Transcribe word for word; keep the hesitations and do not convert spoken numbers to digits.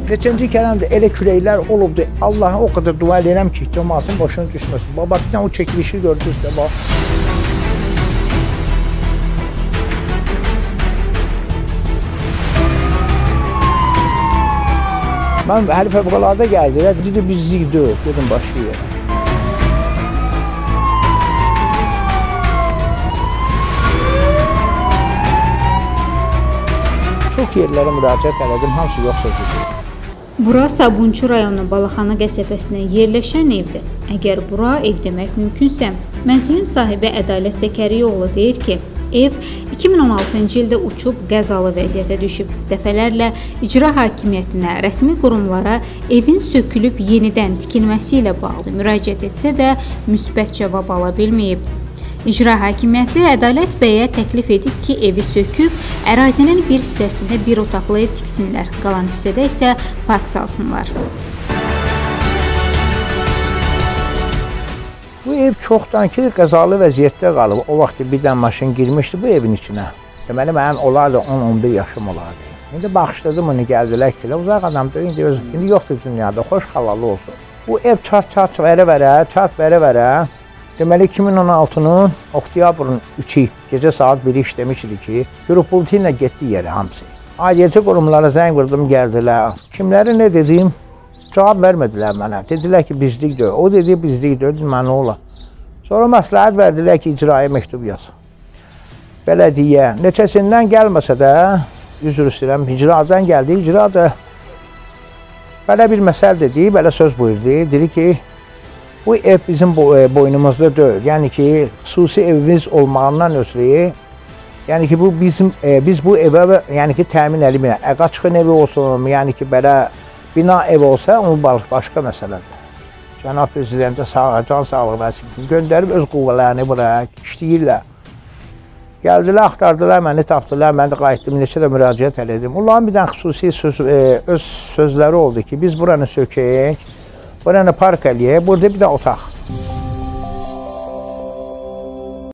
Keçənci kələmdə elə küləklər olubdu. Allah'a o qədər dua edirəm ki, cəmaatın başına düşməsin. Baba, bir o çəkilişi gördünüz də, bax. Mən həli fəvqəladə gəldi, dedi bizlik deyil, dedim başlayır. Çox yerlərə müraciət elədim, hamısı yox sözüdür. Bura Sabunçu rayonu Balaxana qəsəbəsinə yerləşən evdir. Əgər bura ev demək mümkünsə, mənzilin sahibi Ədalət Zəkəriyoğlu deyir ki, ev iki min on altıncı ildə uçub qəzalı vəziyyətə düşüb. Dəfələrlə icra hakimiyyətinə, rəsmi qurumlara evin sökülüb yenidən tikilməsi ilə bağlı müraciət etsə də müsbət cavab ala bilməyib. İcra hakimiyyəti Ədalət bəyə təklif edib ki, evi söküb, ərazinin bir hissəsində bir otaqlı ev tiksinlər, qalan hissədə isə park salsınlar. Bu ev çoxdan ki, qəzalı vəziyyətdə qalıb. O vaxt bir dənə maşın girmişdi bu evin içinə. Deməli, mənim olardı on on bir yaşım olardı. İndi baxışladım onu, gəldilər ki, uzaq adamdır, indi, indi yoxdur dünyada, xoş xalalı olsun. Bu ev çat-çat vərə-vərə, çat vərə-vərə. Deməli, iki min on altının oktyabrın üçü, gecə saat biri işləmişdi ki, qürupultu ilə getdi yerə hamısı. Aidiyyəti qurumlara zəng vurdum, gəldilər. Kimləri nə dedim, cavab vermədilər mənə. Dedilər ki, bizlikdir. O dedi, bizlikdir, dedim, mən nə ola. Sonra məsləhət verdilər ki, icraya məktub yaz. Bələdiyyə, neçəsindən gəlməsə də, üzr istəyirəm, icradan gəldi, icra da belə bir məsəl dedi, belə söz buyurdu, dedi ki, bu ev bizim boynumuzda deyil. Yəni ki, xüsusi evimiz olmağından ötürü, yəni ki, bu bizim, e, biz bu evə, yəni ki, təmin eləməyək. Qaçqın evi olsun, yəni ki, belə bina ev olsa, onun başqa məsələdir. Cənab Prezidentə sağ, can sağlığı versin ki, göndərib öz quvvələrini bura, işləyirlər. Gəldilər, axtardılar, məni tapdılar, mən də qayıtdım, neçə də müraciət elədim. Onların bir dənə xüsusi söz, e, öz sözləri oldu ki, biz buranı sökəyik, buranı park eləyək, burada bir də otaq.